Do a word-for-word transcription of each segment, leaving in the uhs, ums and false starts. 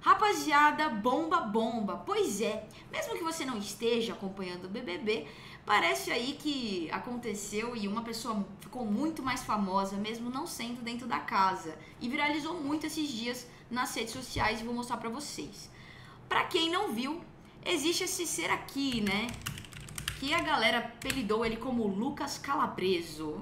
Rapaziada, bomba, bomba. Pois é, mesmo que você não esteja acompanhando o B B B, parece aí que aconteceu e uma pessoa ficou muito mais famosa, mesmo não sendo dentro da casa. E viralizou muito esses dias nas redes sociais e vou mostrar pra vocês. Pra quem não viu, existe esse ser aqui, né? Que a galera apelidou ele como Lucas Calabreso.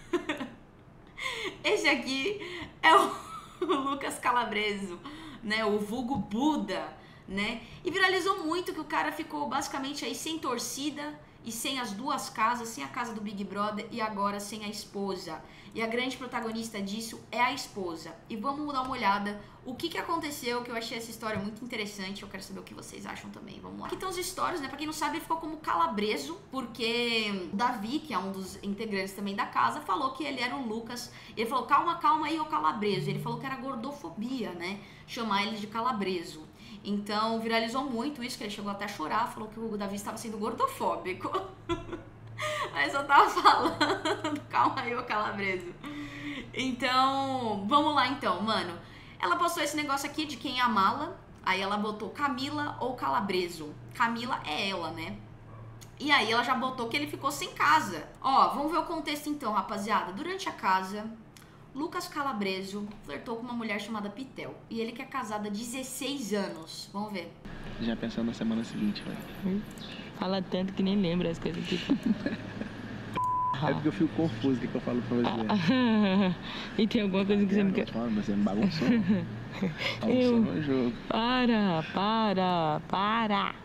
Esse aqui é o Lucas Calabreso, né? O vulgo Buda, né? E viralizou muito que o cara ficou basicamente aí sem torcida e sem as duas casas, sem a casa do Big Brother e agora sem a esposa. E a grande protagonista disso é a esposa. E vamos dar uma olhada o que que aconteceu, que eu achei essa história muito interessante. Eu quero saber o que vocês acham também, vamos lá. Aqui estão as histórias, né? Pra quem não sabe, ele ficou como Calabreso, porque o Davi, que é um dos integrantes também da casa, falou que ele era o Lucas. Ele falou, calma, calma aí, ô Calabreso. Ele falou que era gordofobia, né? Chamar ele de Calabreso. Então, viralizou muito isso, que ele chegou até a chorar, falou que o Davi estava sendo gordofóbico. Mas eu tava falando, calma aí, ô Calabreso. Então, vamos lá então, mano. Ela postou esse negócio aqui de quem é a mala, aí ela botou Camila ou Calabreso. Camila é ela, né? E aí ela já botou que ele ficou sem casa. Ó, vamos ver o contexto então, rapaziada. Durante a casa, Lucas Calabreso flertou com uma mulher chamada Pitel. E ele que é casado há dezesseis anos. Vamos ver. Já pensando na semana seguinte, velho. Fala tanto que nem lembra as coisas que... É porque eu fico confuso o que, que eu falo pra você. E tem alguma coisa que você me quer... Mas você me bagunçou. Bagunçou Eu... no jogo. Para, para, para.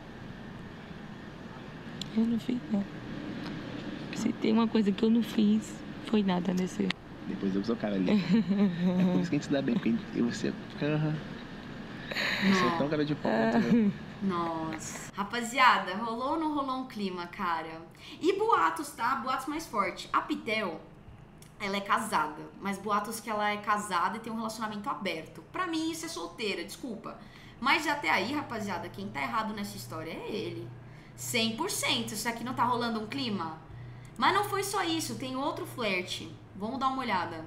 Eu não fiz, não. Se tem uma coisa que eu não fiz, foi nada nesse... Depois eu sou o cara ali. É por isso que a gente se dá bem, porque eu você... Uhum. Você é tão cara de pau quanto eu. Nossa. Rapaziada, rolou ou não rolou um clima, cara? E boatos, tá? Boatos mais fortes. A Pitel, ela é casada, mas boatos que ela é casada e tem um relacionamento aberto. Pra mim, isso é solteira, desculpa. Mas até aí, rapaziada, quem tá errado nessa história é ele. cem por cento. Isso aqui não tá rolando um clima? Mas não foi só isso, tem outro flerte. Vamos dar uma olhada.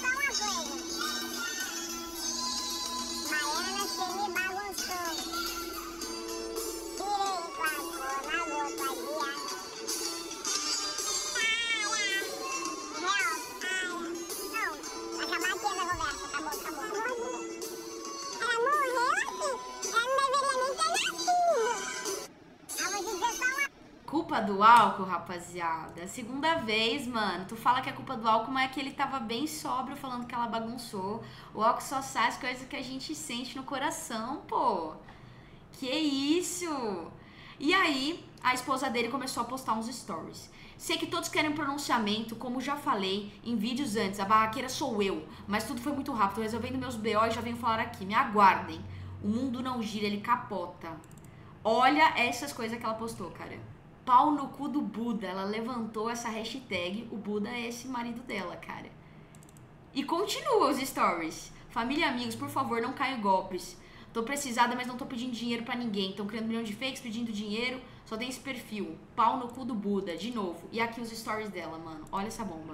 Culpa do álcool, rapaziada. Segunda vez, mano. Tu fala que é culpa do álcool, mas é que ele tava bem sóbrio falando que ela bagunçou. O álcool só sai as coisas que a gente sente no coração, pô. Que isso? E aí, a esposa dele começou a postar uns stories. Sei que todos querem pronunciamento, como já falei em vídeos antes. A barraqueira sou eu, mas tudo foi muito rápido. Tô resolvendo meus B O e já venho falar aqui. Me aguardem. O mundo não gira, ele capota. Olha essas coisas que ela postou, cara. Pau no cu do Buda. Ela levantou essa hashtag. O Buda é esse marido dela, cara. E continua os stories. Família e amigos, por favor, não caiam em golpes. Tô precisada, mas não tô pedindo dinheiro pra ninguém. Estão criando um milhão de fakes pedindo dinheiro. Só tem esse perfil. Pau no cu do Buda, de novo. E aqui os stories dela, mano. Olha essa bomba.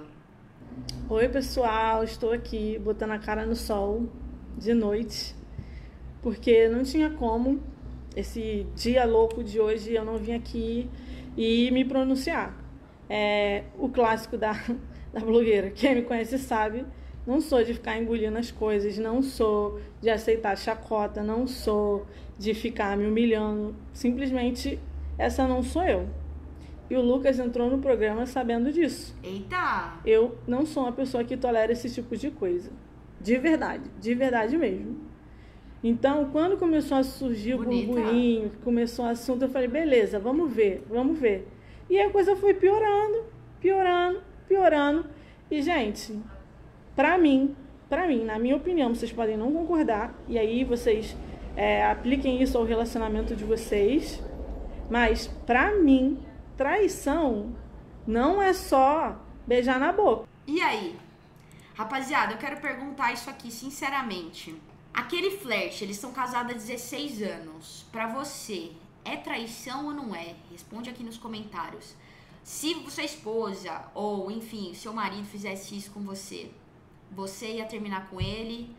Oi, pessoal. Estou aqui botando a cara no sol de noite. Porque não tinha como. Esse dia louco de hoje eu não vim aqui e me pronunciar. É o clássico da, da blogueira. Quem me conhece sabe. Não sou de ficar engolindo as coisas, não sou de aceitar chacota, não sou de ficar me humilhando. Simplesmente, essa não sou eu. E o Lucas entrou no programa sabendo disso. Eita! Eu não sou uma pessoa que tolera esse tipo de coisa. De verdade, de verdade mesmo. Então, quando começou a surgir o Bonita. burburinho, começou o assunto, eu falei, beleza, vamos ver, vamos ver. E a coisa foi piorando, piorando, piorando. E, gente... Pra mim, pra mim, na minha opinião, vocês podem não concordar, e aí vocês é, apliquem isso ao relacionamento de vocês, mas pra mim, traição não é só beijar na boca. E aí? Rapaziada, eu quero perguntar isso aqui sinceramente. Aquele flerte, eles são casados há dezesseis anos. Pra você, é traição ou não é? Responde aqui nos comentários. Se sua esposa, ou enfim, seu marido fizesse isso com você, você ia terminar com ele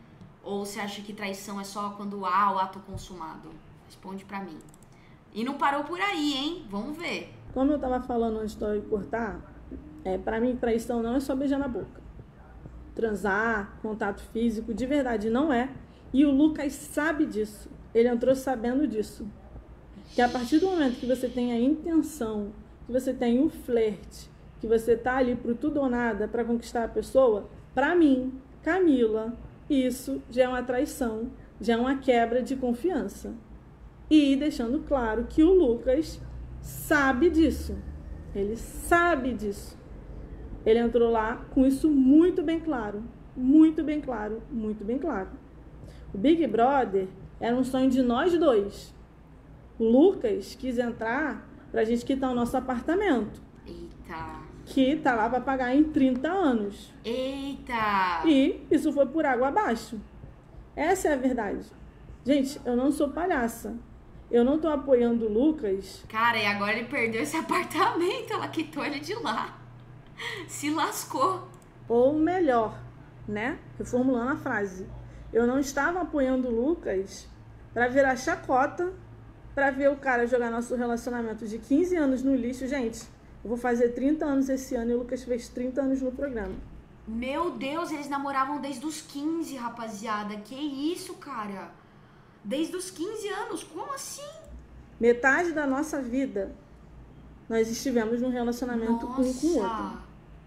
Ou você acha que traição é só quando há o ato consumado? Responde pra mim. E não parou por aí, hein? Vamos ver. Como eu tava falando antes de eu cortar, é, pra mim traição não é só beijar na boca. Transar, contato físico, de verdade não é. E o Lucas sabe disso. Ele entrou sabendo disso. Que a partir do momento que você tem a intenção, que você tem o flerte, que você tá ali pro tudo ou nada pra conquistar a pessoa, pra mim, Camila, isso já é uma traição, já é uma quebra de confiança. E deixando claro que o Lucas sabe disso. Ele sabe disso. Ele entrou lá com isso muito bem claro. Muito bem claro, muito bem claro. O Big Brother era um sonho de nós dois. O Lucas quis entrar pra gente quitar o nosso apartamento. Eita. Que tá lá pra pagar em trinta anos. Eita. E isso foi por água abaixo. Essa é a verdade. Gente, eu não sou palhaça. Eu não tô apoiando o Lucas. Cara, e agora ele perdeu esse apartamento. Ela quitou ele de lá. Se lascou. Ou melhor, né? Reformulando a frase. Eu não estava apoiando o Lucas pra virar chacota, pra ver o cara jogar nosso relacionamento de quinze anos no lixo. Gente, eu vou fazer trinta anos esse ano e o Lucas fez trinta anos no programa. Meu Deus, eles namoravam desde os quinze, rapaziada. Que isso, cara? Desde os quinze anos, como assim? Metade da nossa vida nós estivemos num relacionamento Nossa. um com o outro.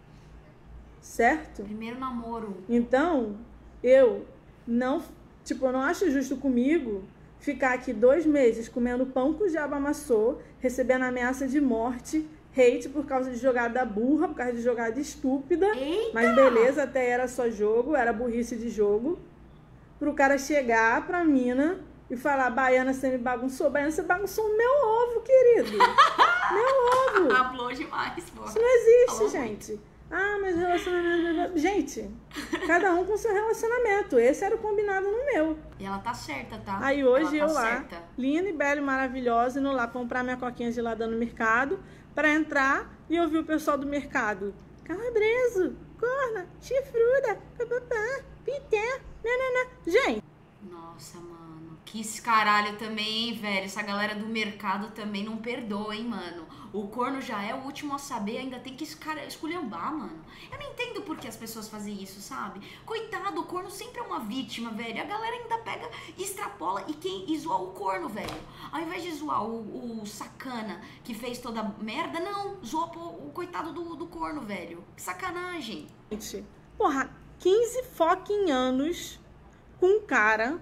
Certo? Primeiro namoro. Então, eu não, tipo, eu não acho justo comigo ficar aqui dois meses comendo pão que o diabo amassou, recebendo ameaça de morte, hate por causa de jogada burra, por causa de jogada estúpida. Eita! Mas beleza, até era só jogo, era burrice de jogo. Pro cara chegar pra mina e falar, Baiana, você me bagunçou. Baiana, você bagunçou o meu ovo, querido. Meu ovo. Hablou demais, pô. Isso não existe, Falou gente. Ah, mas relacionamento... Gente, cada um com seu relacionamento. Esse era o combinado no meu. E ela tá certa, tá? Aí hoje ela eu tá lá, certa. linda e bela e maravilhosa, indo lá comprar minha coquinha gelada no mercado, pra entrar e ouvir o pessoal do mercado. Calabreso, corna, chifruda, papapá, pité, nananã. Gente. Nossa, mano. Que escaralho também, hein, velho? Essa galera do mercado também não perdoa, hein, mano? O corno já é o último a saber, ainda tem que escara- esculhambar, mano. Eu não entendo por que as pessoas fazem isso, sabe? Coitado, o corno sempre é uma vítima, velho. A galera ainda pega, extrapola e quem e zoa o corno, velho. Ao invés de zoar o, o sacana que fez toda a merda, não. Zoa o, o coitado do, do corno, velho. Que sacanagem. Gente, porra, quinze fucking anos com um cara,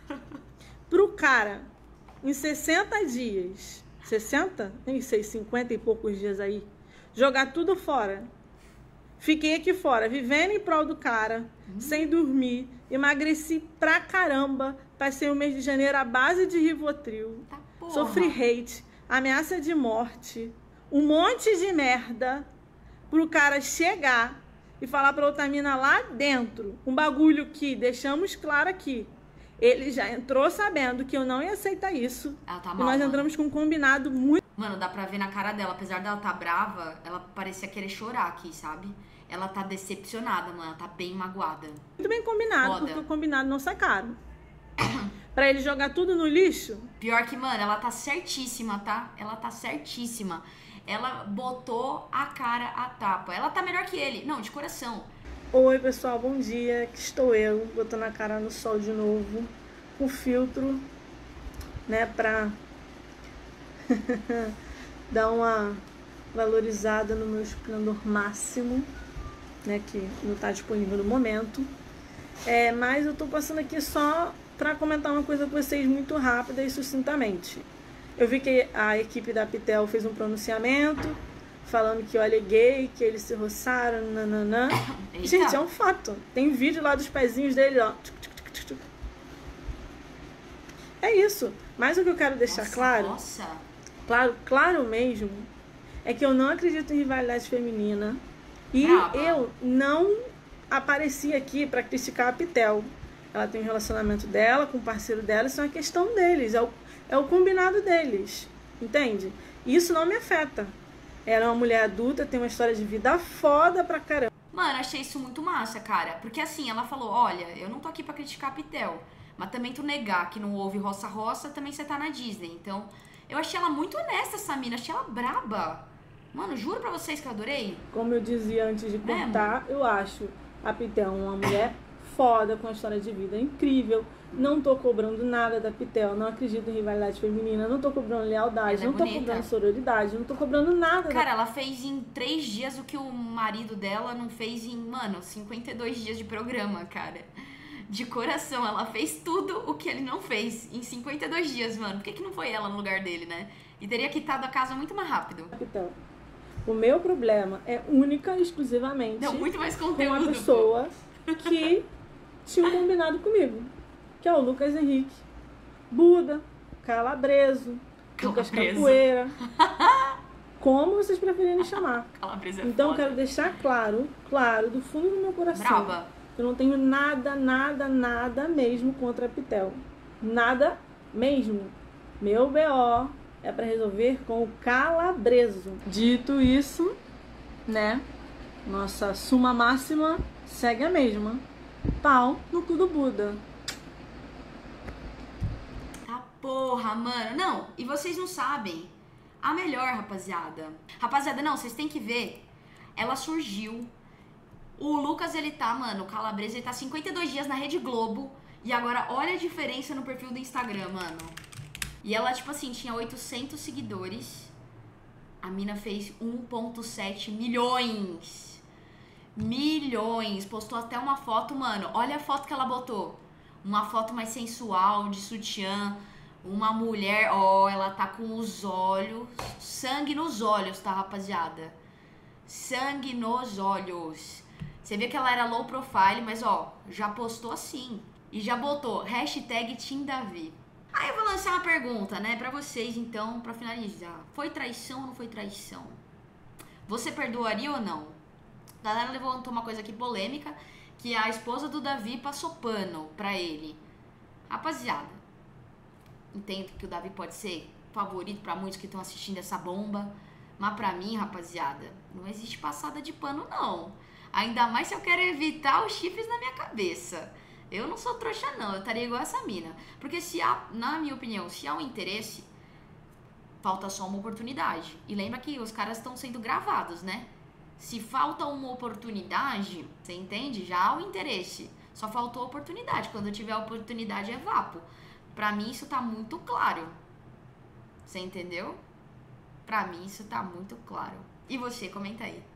pro cara, em sessenta dias, sessenta? Nem sei, cinquenta e poucos dias aí, jogar tudo fora. Fiquei aqui fora, vivendo em prol do cara, hum. sem dormir, emagreci pra caramba, passei o mês de janeiro à base de Rivotril, tá, sofri hate, ameaça de morte, um monte de merda, pro cara chegar e falar pra outra mina lá dentro, um bagulho que deixamos claro aqui. Ele já entrou sabendo que eu não ia aceitar isso. Ela tá mal, e nós mano. entramos com um combinado muito... Mano, dá pra ver na cara dela, apesar dela tá brava, ela parecia querer chorar aqui, sabe? Ela tá decepcionada, mano, ela tá bem magoada. Muito bem combinado, Foda. porque o combinado não sai caro. Pra ele jogar tudo no lixo. Pior que, mano, ela tá certíssima, tá? Ela tá certíssima. Ela botou a cara a tapa. Ela tá melhor que ele. Não, de coração. Oi, pessoal, bom dia. Aqui estou eu, botando a cara no sol de novo. Com filtro, né, pra dar uma valorizada no meu esplendor máximo, né, que não tá disponível no momento. É, mas eu tô passando aqui só pra comentar uma coisa com vocês muito rápida e sucintamente. Eu vi que a equipe da Pitel fez um pronunciamento falando que eu aleguei, que eles se roçaram, nananã. Eita. Gente, é um fato. Tem vídeo lá dos pezinhos dele, ó. É isso. Mas o que eu quero deixar Nossa, claro, Nossa. claro, claro mesmo, é que eu não acredito em rivalidade feminina. E Brava. eu não apareci aqui pra criticar a Pitel. Ela tem um relacionamento dela com o parceiro dela, isso é uma questão deles, é o, é o combinado deles, entende? Isso não me afeta. Ela é uma mulher adulta, tem uma história de vida foda pra caramba. Mano, achei isso muito massa, cara. Porque assim, ela falou, olha, eu não tô aqui pra criticar a Pitel, mas também tu negar que não houve roça-roça, também você tá na Disney. Então, eu achei ela muito honesta, essa mina. Achei ela braba. Mano, juro pra vocês que eu adorei. Como eu dizia antes de É, cortar, eu acho a Pitel uma mulher foda, com uma história de vida incrível. Não tô cobrando nada da Pitel, não acredito em rivalidade feminina, não tô cobrando lealdade, Ela é não tô bonita. cobrando sororidade, não tô cobrando nada. Cara, ela fez em três dias o que o marido dela não fez em, mano, cinquenta e dois dias de programa, cara. De coração, ela fez tudo o que ele não fez em cinquenta e dois dias, mano. Por que que não foi ela no lugar dele, né? E teria quitado a casa muito mais rápido. Pitel. O meu problema é única e exclusivamente Deu muito mais com conteúdo. uma pessoa que tinha combinado comigo, que é o Lucas Henrique, Buda, Calabreso, Lucas Calabreso. Capoeira, como vocês preferirem chamar. Calabresa é Então eu foda. quero deixar claro, claro, do fundo do meu coração, Brava. eu não tenho nada, nada, nada mesmo contra a Pitel. Nada mesmo. Meu B O é pra resolver com o Calabreso. Dito isso, né? Nossa suma máxima segue a mesma. Pau no cu do Buda. Tá porra, mano. Não, e vocês não sabem. A melhor, rapaziada. Rapaziada, não, vocês têm que ver. Ela surgiu. O Lucas, ele tá, mano, o Calabresa, ele tá cinquenta e dois dias na Rede Globo. E agora, olha a diferença no perfil do Instagram, mano. E ela, tipo assim, tinha oitocentos seguidores. A mina fez um vírgula sete milhões. Milhões. Postou até uma foto, mano. Olha a foto que ela botou. Uma foto mais sensual, de sutiã. Uma mulher, ó, ela tá com os olhos. Sangue nos olhos, tá, rapaziada? Sangue nos olhos. Você vê que ela era low profile, mas, ó, já postou assim. E já botou hashtag Team Davi. Aí eu vou lançar uma pergunta, né, pra vocês, então, pra finalizar. Foi traição ou não foi traição? Você perdoaria ou não? A galera levantou uma coisa aqui polêmica, que a esposa do Davi passou pano pra ele. Rapaziada, entendo que o Davi pode ser favorito pra muitos que estão assistindo essa bomba, mas pra mim, rapaziada, não existe passada de pano, não. Ainda mais se eu quero evitar os chifres na minha cabeça. Eu não sou trouxa, não. Eu estaria igual essa mina. Porque se há, na minha opinião, se há um interesse, falta só uma oportunidade. E lembra que os caras estão sendo gravados, né? Se falta uma oportunidade, você entende? Já há o interesse. Só faltou a oportunidade. Quando tiver a oportunidade, é vapo. Pra mim, isso tá muito claro. Você entendeu? Pra mim, isso tá muito claro. E você, comenta aí.